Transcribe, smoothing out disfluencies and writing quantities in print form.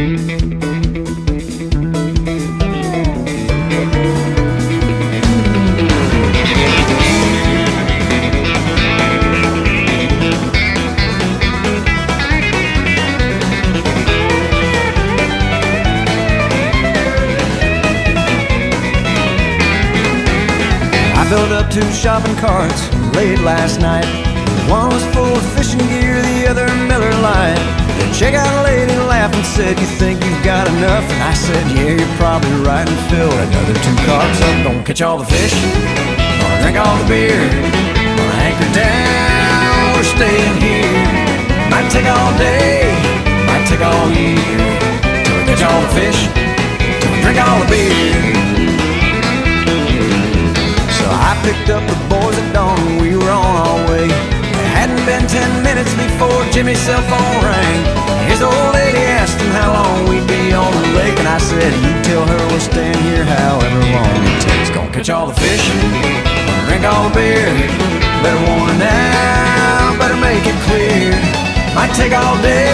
Filled up 2 shopping carts late last night. One was full of fishing gear, the other Miller Lite. The checkout lady laughed and said, "You think you've got enough?" And I said, "Yeah, you're probably right," and filled another 2 carts up. Gonna catch all the fish, gonna drink all the beer, gonna anchor down, we're staying here. Might take all day, might take all year, till we catch all the fish, till we drink all the beer. I picked up the boys at dawn and we were on our way. It hadn't been 10 minutes before Jimmy's cell phone rang. His old lady asked him how long we'd be on the lake, and I said, "You tell her we'll stand here however long it takes. Gonna catch all the fish, gonna drink all the beer. Better warn her now, better make it clear. Might take all day,